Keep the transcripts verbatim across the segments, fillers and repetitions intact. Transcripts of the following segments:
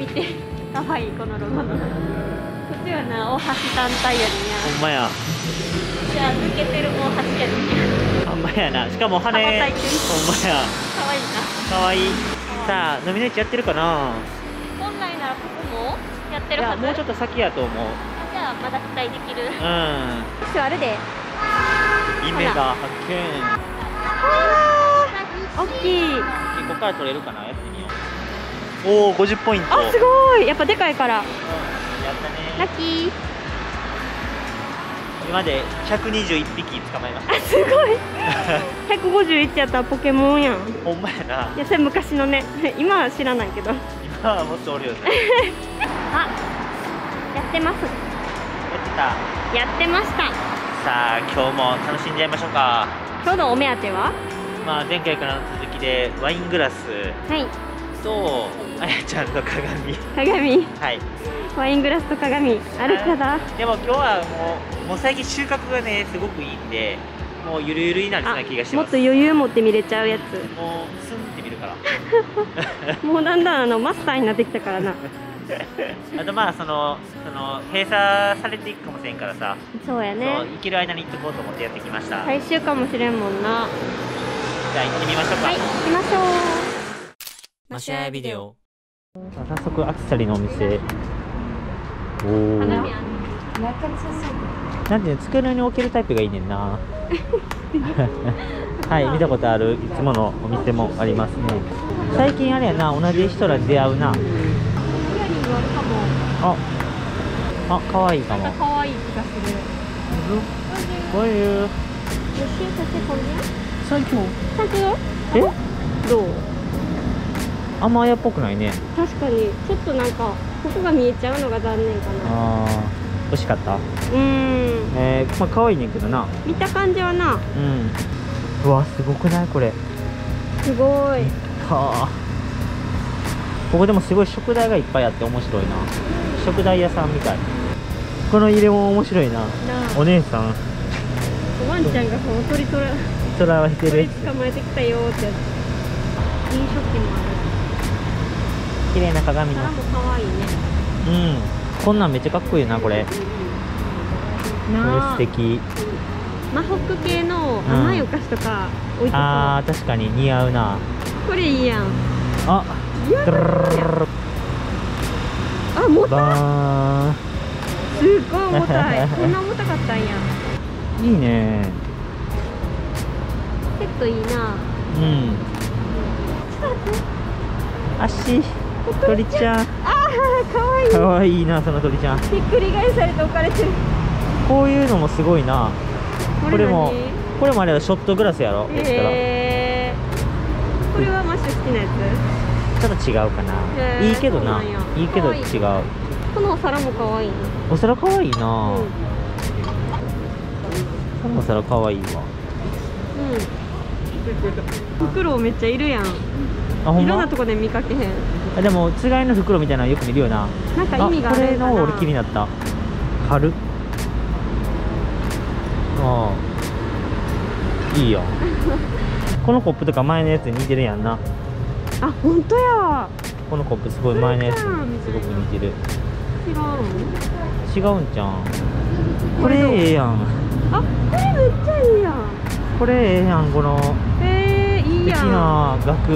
見て、かわいいこのロゴ。こっちはな、大橋単体やねんや。 ほんまや。 じゃあ抜けてる大橋やねんや。 ほんまやな。しかも羽。ほんまや。 かわいいな。 かわいい。さあ、飲みの市やってるかな。 本来ならここもやってるはず。 いや、もうちょっと先やと思う。 じゃあまだ期待できる。 うん。 あるで。 夢が発見。 大きい。 ここから取れるかな、やってみよう。おお、ごじゅっポイント。 あ、すごい。やっぱでかいから。 うん、やったね。 ラッキー。 今までひゃくにじゅういっぴき捕まえました。 あ、すごい。ひゃくごじゅういちやったらポケモンやん。 ほんまやな。 いや、それ昔のね。今は知らないけど。 今はもっとおるよね。 あ、やってます。 やってた。 やってました。 さあ、今日も楽しんじゃいましょうか。 今日のお目当ては？ まあ、前回からの続きでワイングラスはい。 とあやちゃんの鏡。 鏡。 はい。 ワイングラスと鏡あるかな。 でも今日はもうもう最近収穫がねすごくいいんで、もうゆるゆるになりそうな気がしてもっます。 と余裕持って見れちゃうやつ。 もうスンって見るから。 もうだんだんあのマスターになってきたからな。 あとまあそのその閉鎖されていくかもしれんからさ。 そうやね。 そう行ける間に行ってこうと思ってやってきました。 最終かもしれんもんな。 じゃあ行ってみましょうか。 はい、行きましょう。 マシアビデオ。早速アクセサリーのお店。おお。なんていうの、机に置けるタイプがいいねんな。はい、見たことあるいつものお店もありますね。最近あれやな、同じ人ら出会うな。あ、あ、可愛いかも。 可愛い気がする。 こういう。最強。え？ どう？ あんま綾っぽくないね。 確かにちょっとなんかここが見えちゃうのが残念かな。 ああ、惜しかった。 うーん。 えー、まあ可愛いねんけどな。 見た感じはな。 うん。うわ、すごくないこれ。 すごい。 はあ。ここでもすごい食材がいっぱいあって面白いな。食材屋さんみたい。この入れ物面白いな。 なお姉さん。 ワンちゃんがこの鳥とらとらわれて鳥る。 捕まえてきたよーってやつ。飲食器もある。 綺麗な鏡の。 皿も可愛いね。 うん。こんなんめっちゃかっこいいなこれ。これなあ。 素敵。 マホック系の甘いお菓子とか置いてそう。 ああ、確かに似合うな。 これいいやん。 あ、 やだー。あ、重たい。 バすっごい重たい。こんな重たかったんや。 ーン。いいね。 セットいいな。 うん。足。鳥ちゃん。 ああ、かわいい。 かわいいな、その鳥ちゃん。 ひっくり返されて置かれてる。 こういうのもすごいな。これも、 何？ これもあれはショットグラスやろ。 へー。これはマッシュ好きなやちょっと違うかな。 へーいいけどな。 そうなんやいいけどかわいい違う。 つ。このお皿もかわいいな。 お皿かわいいな。 うん。 このお皿かわいいわ。 うん。袋めっちゃいるやん。 あ、ほんまいろんなとこで見かけへん。 あでもつがいの袋みたいなのよく見るよな。 なんか意味があるこれんかな。 の俺気になった。軽っ。ああ、いいやん。このコップとか前のやつに似てるやんな。 あ、本当や。 このコップすごい前のやつにすごく似てる。 違うの？ 違うんじゃん。これええやん。 あ、これめっちゃいいやん。 これええやん、このえー、いい素敵やん。 な額。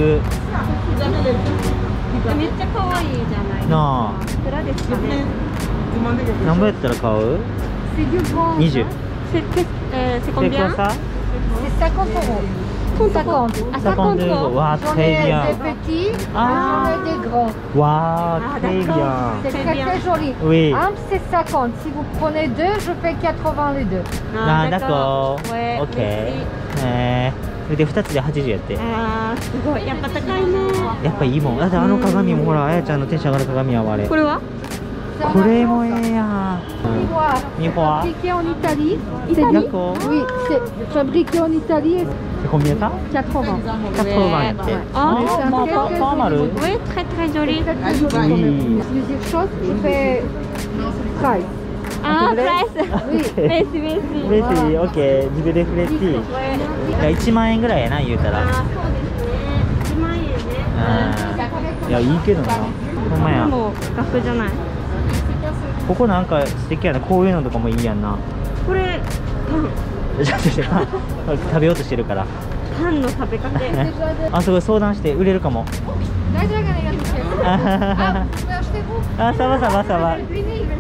めっちゃ可愛いじゃない。 なあ。 いくらですかね。 何ぼやったら買う？にじゅう。 C'est euh, c'est combien? C'est cinquante euros. cinquante. À cinquante euros. Waouh, J'en très ai bien. des petits, Ah. j'en ai des grands. Waouh, Ah, très d'accord. bien. C'est Très très bien. très joli. Oui. Un, c'est cinquante. Si vous prenez deux, je fais quatre-vingts les deux. Ah, d'accord. Ouais, OK。 merci。 えー、それでふたつではちじゅうやって。 あー、すごい。やっぱ高いね。 やっぱいいもん。だってあの鏡もほら、あやちゃんのテンション上がる鏡やわあれ。 これは？ これもええやん。 Miroir. Miroir. Fabriqué en Italie. D'accord. Oui, c'est fabriqué en Italie. et C'est combien ça? quatre-vingts. ひゃくやって。 ああー、まあ、パパーマル。 Oui, très très joli. Très très joli quand Oui. même. Deuxième chose, je fais price. Ah, price. Oui. Merci, merci. 嬉しい、オッケー、自分でフレッシー。いや、いちまん円ぐらいやな、言うたら。 あー、そうですね。いちまん円ね。 うん。いや、いいけどな。ほんまや。 でも格じゃない。 ここなんか素敵やな。こういうのとかもいいやんな。 これパンちょっと待って食べようとしてるから。 パンの食べかけ。 あ、すごい相談して売れるかも。 Daar zijn we niet aan het checken. Ah, waar is dit op? あ、サバサバサバ。 Quand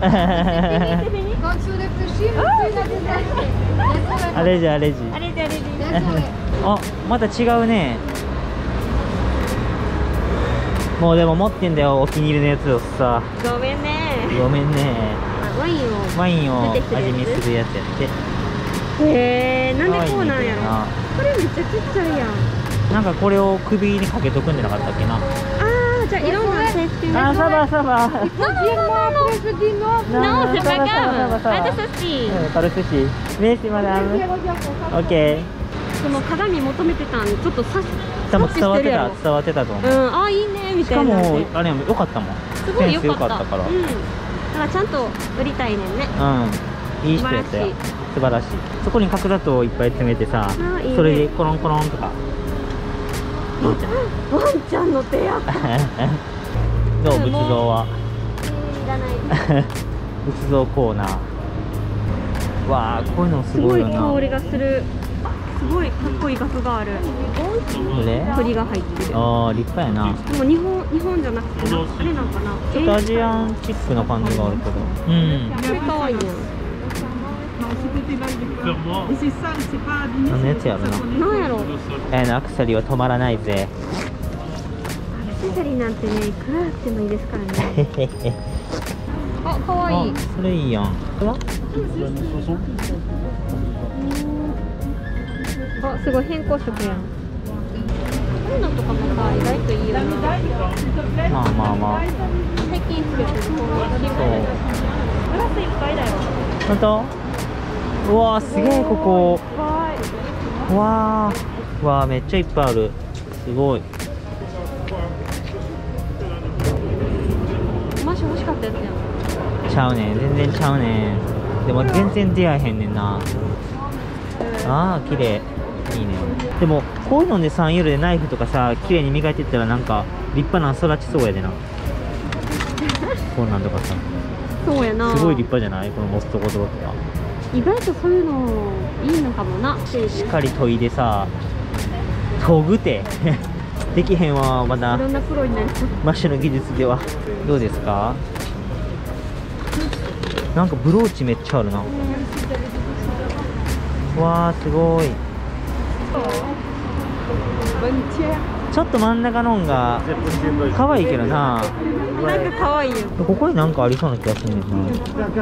je réfléchit, on fait la あれじゃあれじ。 あれであれで。 あ、また違うね。もうでも持ってんだよ、お気に入りのやつをさ。 ごめんね。 ごめんね。 ワインを。 ワインを出てきてるやつ味見するやつやって。 へえ、なんでこうなんやろ。 可愛いねこれな。 これめっちゃちっちゃいやん。 なんかこれを首にかけとくんじゃなかったっけな。 ああ、じゃあいろんなセーフティーあ、サバサバ。 Il faut dire moi après, je dis non. Non, c'est pas Ça va, ça va, grave. ça va. Pas de souci. うん、パルスシ。メーシマダム。 Regarde, on オッケその鏡求めてたんでちょっとさー。多分伝わってた、 察知してるやろ。 伝わってたと思う。 うん、あ、いいねみしたかいな。 もあれやもん、良かったもん。 すごい良かった。 センス良かったから。 うん。だからちゃんと売りたいねんね。 うん。いい人やったよ。素晴らしい。そこに角砂糖をいっぱい詰めてさ、 あいいねそれでコロンコロンとか。いいじゃん。 ワンちゃんの手や。 どう仏像は。 いらない。 仏像コーナー。わあ、こういうのすすごいごいよな。 香りがする。すごいかっこいい額がある。 これ？ 鳥が入ってる。 ああ、立派やな。 でも日本日本じゃなくてなんかあれなんかな。 ちょっとアジアンチックな感じがあるけど。うん。 これ可愛いやん。 何のやつやろな。 なんやろ。 えのアクセサリーは止まらないぜ。 アクセサリーなんてね、いくらあってもいいですからね。あ、可愛い。 あ、それいいやん。これは？ あ、すごい変更色やん。こういうのとかもさ、意外といいよな。 まあまあまあ。 最近つけてるこのリボン。グラスいっぱいだよ。 本当？うわー、すげえここ。 かわいい。 わー、わー、めっちゃいっぱいある。すごい。 マジ欲しかったやつやん。 ちゃうねん、全然ちゃうねん。でも全然出会えへんねんな。あー、綺麗。いいね。でもこういうのでさんユーロでナイフとかさ、綺麗に磨いてったらなんか立派な育ちそうやでな。こんなんとかさ、 そうやな。 すごい立派じゃない？このモストコドロとか。 意外とそういうのいいのかもな。 しっかり研いでさ、研ぐてできへんわまだ。 いろんなプロになりそう。 マッシュの技術では。どうですか？なんかブローチめっちゃあるな。わー、すごい。ちょっと真ん中のんが可愛いけどな。 なんか可愛いよ。 ここになんかありそうな気がするんだよな。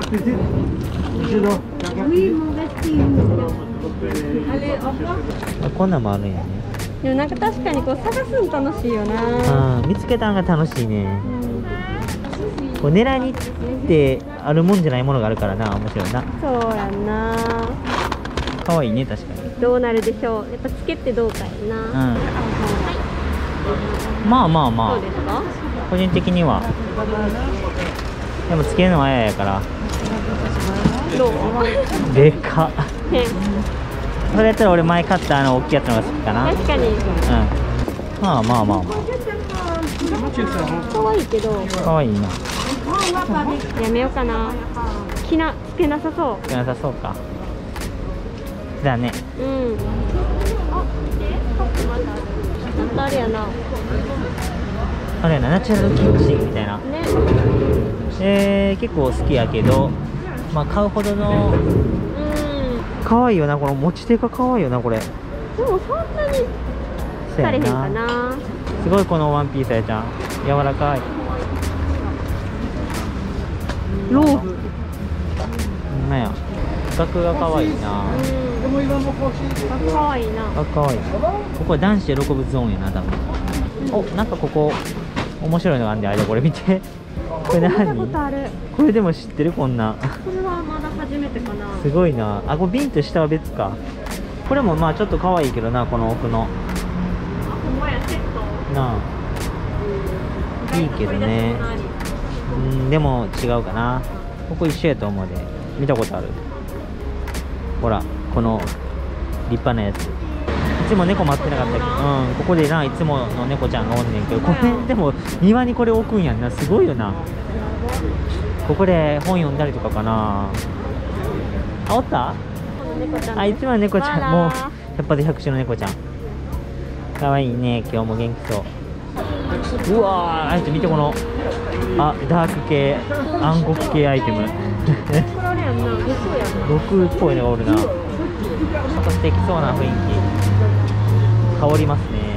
あ、こんなんもあるんやね。 でもなんか確かにこう探すの楽しいよな。 あー、見つけたんが楽しいね。 うん、 こう狙いに行ってあるもんじゃないものがあるからな、面白いな。 そうやんな。 可愛いね、確かに。 どうなるでしょう。やっぱつけてどうかやな。 うん。 はまあまあまい。どうですか？ あ、個人的には。でもつけるのは嫌やから。 どう？ でかっ。 ね、 それやったら俺前買ったあの大きいやつの方が好きかな。 確かに。 うん。まあまあまあま可愛いけど。 あ。可愛いな。 やめようかな。着なつけなさそなさそうか。だね。 う。うん。あ、見て。カップまだある。ちょっとあれやな。 あれやな、ナチュラルキッチンみたいな。 ね。 えー、結構好きやけど、まあ買うほどの。 うん。 可愛いよな、この持ち手が可愛いよな、これ。 でもそんなにそうや疲れへんかな。 な。 すごいこのワンピースやちゃん。柔らかい。 ローブ。 ほんまや。額が可愛いな。 うん。可愛いな。 あ、可愛い。ここは男子喜ぶゾーンやな、多分。お、なんかここ面白いのがあんで、あれこれ見て。これ見たこ何？ とある。 これでも知ってるこんな。 これはまだ初めてかな。 すごいな。あ、これ瓶と下は別か。これもまあちょっと可愛いけどな、この奥の。 あ、ほんまやセット。 なあ。いいけどね。うん、でも違うかな。ここ一緒やと思うで。見たことある。ほら、この立派なやつ。いつも猫待ってなかったけど、うん、ここでな、いつもの猫ちゃんがおんねんけど、これでも庭にこれ置くんやんな。すごいよな。 ここで本読んだりとかかな。あ、おった？ 猫ちゃん。 あ、いつもは猫ちゃん。 わらもう百発百中の猫ちゃん。かわいいね。今日も元気そう。うわー、あいつ見てこの、あ、ダーク系暗黒系アイテム。 これあれやんな、そうやんな。 毒っぽいのがおるな。なんか素敵そうな雰囲気香りますね。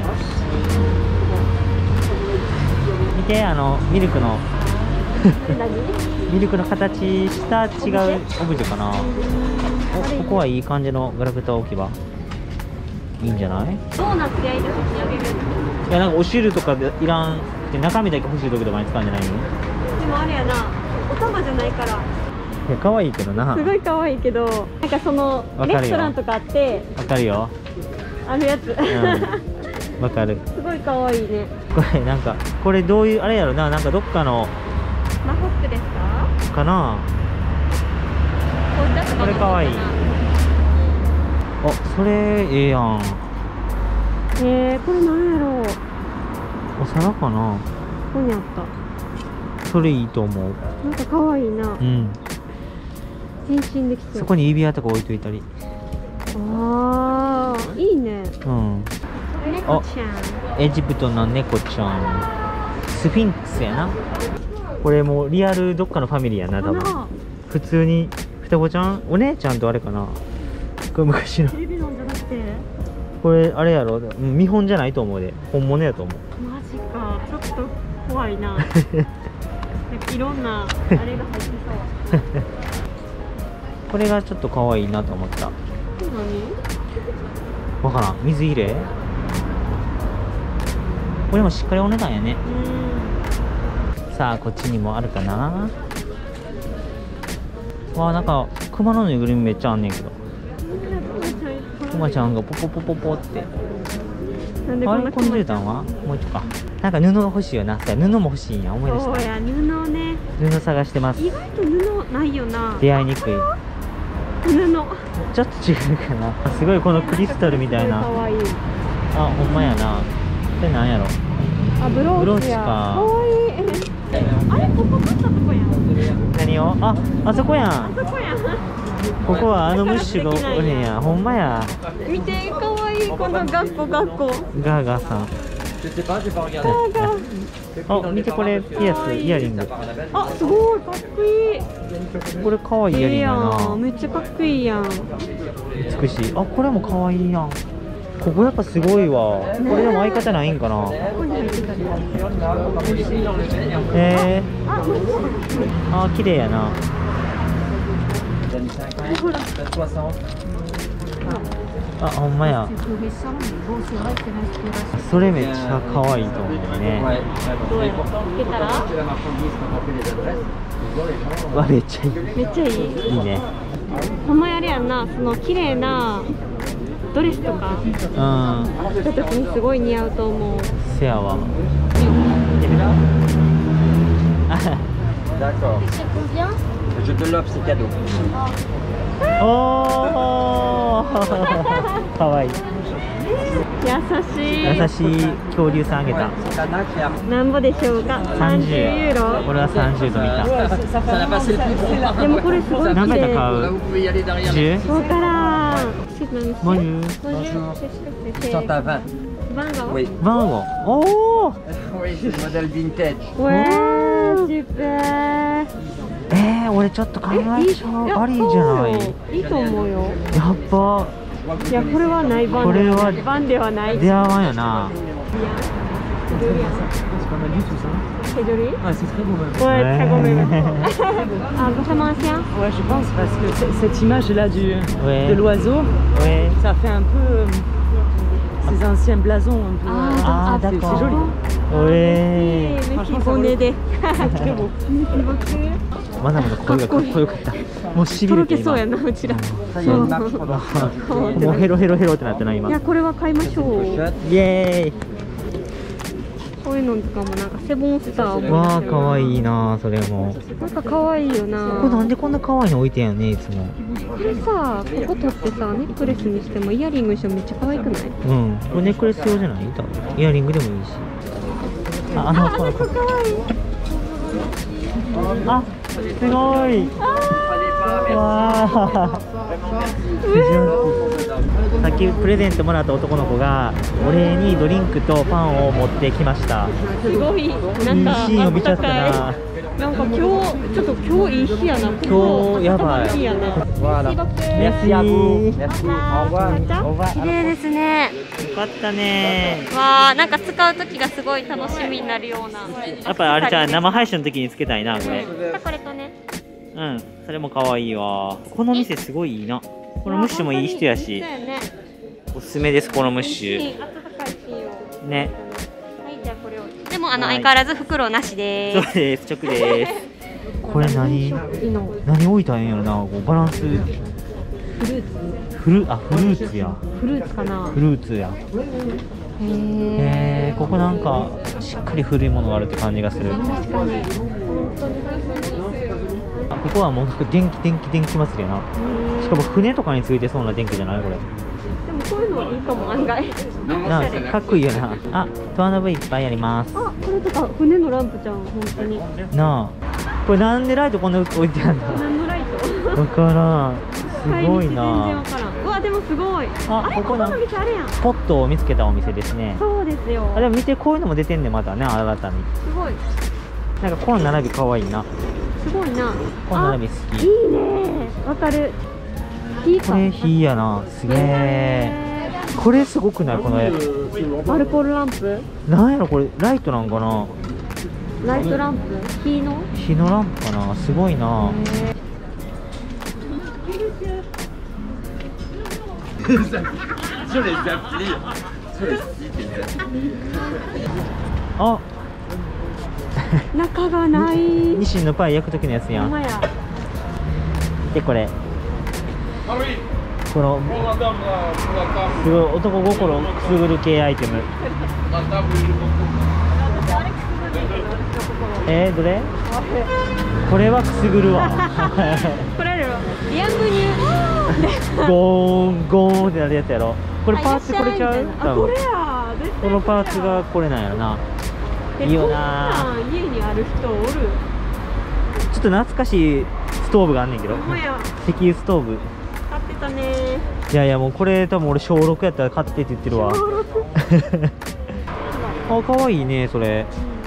見て、あのミルクのミルクの形した違うオブジェかな。お、ここはいい感じのガラクタ置き場。いいんじゃない？ ドーナツ焼いてそっちにあげる。 いや、なんかお汁とかでいらんで中身だけ欲しい時とかに使うんじゃないの？ でもあれやな、お玉じゃないから。 いや、可愛いけどな。 すごい可愛いけど、なんかそのわかるよレストランとかあってわかるよ。 あるやつ。 うん、わかる。 すごい可愛いね。 これなんかこれどういうあれやろな、なんかどっかのマホックですか？ かな。 紅茶とかこれ可愛い。あ、それええやん。 えー、これなんやろう。 お皿かな。 ここにあった。 それいいと思う。 なんか可愛いな。 うん。 変身できそう。 そこに指輪とか置いといたり。 ああ、いいね。 うん。 猫ちゃん。 エジプトの猫ちゃん。スフィンクスやな。これもうリアルどっかのファミリーやな、多分。普通に双子ちゃん、お姉ちゃんとあれかな。これ昔の。 テレビなんじゃなくて。 これあれやろ、うん、見本じゃないと思うで、本物やと思う。 マジか、ちょっと怖いな。なんかいろんなあれが入ってそう。 これがちょっと可愛いなと思った。 何？ わからん、水入れ。これもしっかりお値段やね。 うん。 さあ、こっちにもあるかな。わあ、なんか熊のぬいぐるみめっちゃあんねんけど。クマちゃんがポポポポポって。 なんでこあれ、 んなコンジュータンはもう一個か。なんか布が欲しいよな。さあ、布も欲しいんや、思い出しそうや、布ね。 た。布探してます。 意外と布ないよな。 出会いにくい。 布。 ちょっと違うかな。あ、すごいこのクリスタルみたいな。 可愛い。 あ、ほんまやな。これなんやろ。 あ、ブローチや。 ブローチか可愛い。あれ、ここ買ったとこやん。 何を？あ、あそこやん。 あそこやん。 ここはあのムッシュがおれんや。ほんまや。 見て、可愛いこのガッコガッコ。 ガーガーさん。あ、見てこれピアス、イヤリング。 あ、すごいかっこいい。 これ可愛いイヤリングやええやん。 な。 めっちゃかっこいいやん。 美しい。あ、これも可愛いやん。ここやっぱすごいわ。これでも相方ないんかな。 ここに入ってたり。 えあ、もう一個。 ー、あ、綺麗やな。 ほら。 あ、ほんまや。それめっちゃ可愛いと思うね。 どうや。いけたら？ わ、めっちゃいい。 めっちゃいい。 いいね。 ほんまやれやんな、その綺麗なドレスとかうん。 着た時にすごい似合うと思う。 せやわ。 D'accord. Je te l'offre, c'est cadeau. おーかわいい。 優しい。 優しい恐竜さんあげた。 なんぼでしょうか。さんじゅうユーロ。 俺はさんじゅうと見た。 でもこれすごい綺何回か麗。 買う Là, vous pouvez y aller derrière. じゅう？ そうからん。 もう言う？ Bonjour. cent à vingt. 番号。 Oui. 番号。おお。 Oui, c'est le modèle vintage. わー、スーパー。 えー、俺ちょっと考えちゃう。ありじゃない。 いいと思うよ。 やっぱいや、これはない番。 これは番ではない。 出会わんやな。 C'est joli. Ah, c'est très beau même. Ouais, très beau même. Ouais. Ah, vraiment ancien. Ouais, je pense parce que c- cette image-là du, Ouais. de l'oiseau, Ouais. ça fait un peu euh, ces anciens blasons. Un peu, Ah, euh, ah, c'est- d'accord. C'est joli. Ouais. Merci, Franchement, ça bon vaut le aider. Très beau. Merci beaucoup. まだまだ声がかっこよかった。もうしびとろれて今。 けそうやな、うちら。 Ça y est, une marche pendant. もうヘロヘロヘロってなってない今。 いや、これは買いましょう。 イエーイ。 こういうのとかもなんかセボンスターも。 わあ、可愛いなそれも。 なんか可愛いよな。 これなんでこんな可愛いの置いてんやねいつも。 これさ、ここ取ってさ、ネックレスにしてもイヤリングにしてもめっちゃ可愛くない？ うん。これネックレス用じゃない？多分イヤリングでもいいし。あ、あのあ、あの子可愛い。 あ、すごい。わあ。さっきプレゼントもらった男の子がお礼にドリンクとパンを持ってきました。 すごい。なんかいいシーンを見ちゃったな。 なんか今日ちょっと今日いい日やな。 今日やばい。 いいやな。 Voilà. Merci à vous. Merci. Au revoir. Au revoir. 綺麗ですね。 よかったね。 わあ、なんか使う時がすごい楽しみになるような。 やっぱりあれじゃあ生配信の時につけたいなこれ。 これとね。 うん、それも可愛いわ。この店すごいいいな。このムッシュもいい人やし、おすすめですこのムッシュ。ね。 はい、じゃあこれを。でもあの相変わらず袋なしでそうです、直です。これ何？何置いたらいいんやろな。こうバランス。フルーツ。フルあフルーツや。 フルーツかな。 フルーツや。へえ、ここなんかしっかり古いものがあるって感じがする。ここはもう電気電気電気祭りやな。しかも船とかについてそうな電気じゃないこれ。 でもこういうのいいかも案外。 なんかかっこいいよな。あ、ドアノブいっぱいあります。 あ、これとか船のランプちゃん本当に。 なあ、これなんでライトこんな置いてあるの？ 何のライト？ わからん。すごいな。 全然わからん。うわ、でもすごい。 あ、ここなんこの店あるやん。 ポットを見つけたお店ですね。 そうですよ。 あ、でも見てこういうのも出てんねまたね、新たに。 すごい。 なんかこの並び可愛いな。 すごいな。 この並び好き。 いいね。わかる。火か。 これ火やな。すげえ。これすごくないこの絵。 アルコールランプ？ なんやろこれライトなんかな。 ライトランプ？火の？ 火のランプかな。すごいな。 Sur les applis, sur les sites. あ、 中がない。 ニシンのパイ焼く時のやつやん。 ほんまや。 でこれ。このすごい男心をくすぐる系アイテム。えー、どれ？これはくすぐるわ。 これやろ。ビアングニュー。 ゴーンゴーンってなるやつやろ。これパーツこれちゃう？ あ、これや。 このパーツがこれなんやろな。いいよな。 家にある人おる。 ちょっと懐かしいストーブがあんねんけど。 ほんまや。 石油ストーブ。 買ってたね。 いやいやもうこれ多分俺小ろくやったら買ってって言ってるわ。あ、可愛いねそれ。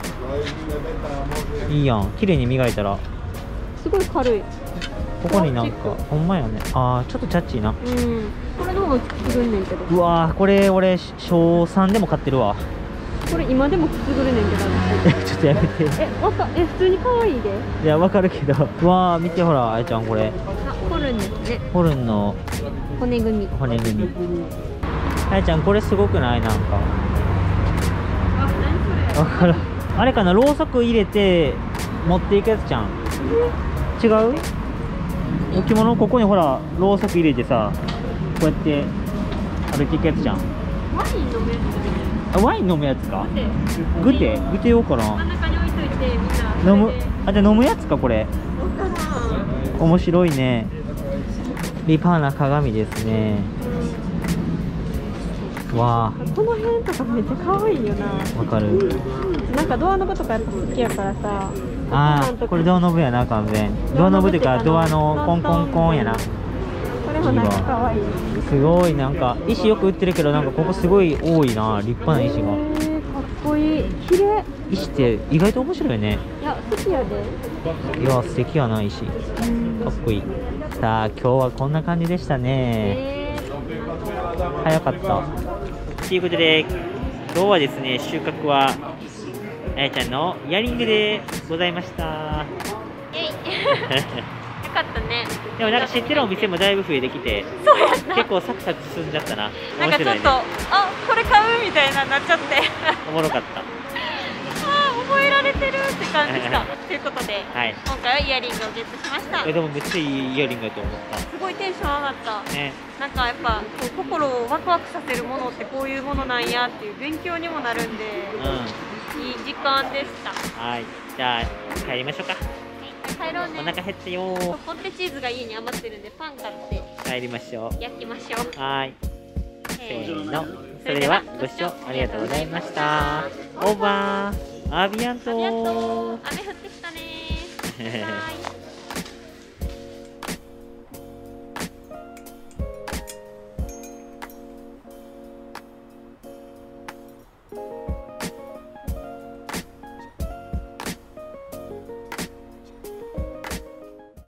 いいやん。綺麗に磨いたら。 すごい軽い。 ここになんかほんまやね。あーちょっとチャッチーな。 うん。これの方がくすぐんねんけど。 うわーこれ俺小さんでも買ってるわ。 これ今でもくすぐるねんけど。 えちょっとやめて。 え、わかえ普通に可愛いで。 いやわかるけど。うわー見てほらあやちゃんこれ。 あ、ホルンですね。 ホルンの骨組み。 骨組み。あやちゃんこれすごくないなんか。 あ、何それ。 わからん。あれかなろうそく入れて持っていくやつじゃん。違う？置物ここにほらろうそく入れてさこうやって歩いていくやつじゃん。 ワイン飲むやつ。 あワイン飲むやつか。グテグテようかな。 真ん中に置いといてみんな。 飲むあじゃあ飲むやつかこれ。 わからん。 面白いね。立派な鏡ですね。わこの辺とかめっちゃ可愛いよな。 あわかる。 なんかドアノブとかやっぱ好きやからさ。 ああこれドアノブやな完全。ドアノブっていうかドアのコンコンコンやな。 これもなんか可愛い。 すごいなんか石よく売ってるけどなんかここすごい多いな立派な石が。 えー、かっこいい。綺麗。 石って意外と面白いね。 いや好きやで。 いや素敵やな石。かっこいい。さあ今日はこんな感じでしたね。 えー、 早かった。ということで今日はですね収穫はあやちゃんのイヤリングでございました。 えい。よかったね。 でもなんか知ってるお店もだいぶ増えてきてそうやな。 結構サクサク進んじゃったな。 なんかちょっと、あ、これ買うみたいななっちゃって。 おもろかったあー、覚えられてるって感じした。ということで、 はい。 今回はイヤリングをゲットしました。 えでもめっちゃいいイヤリングだと思ったすごいテンション上がった。 ね。 なんかやっぱこう心をワクワクさせるものってこういうものなんやっていう勉強にもなるんで、 ういい時間でした。 んはいじゃあ帰りましょうか。 帰ろうね。 お腹減ったよそうポテチーズが家に余ってるんでパン買ってー。帰りましょう。 焼きましょう。 はいせせーの。それではご視聴ありがとうございました。オーバーアビアントありがとう。雨降ってきたねー。 へへへ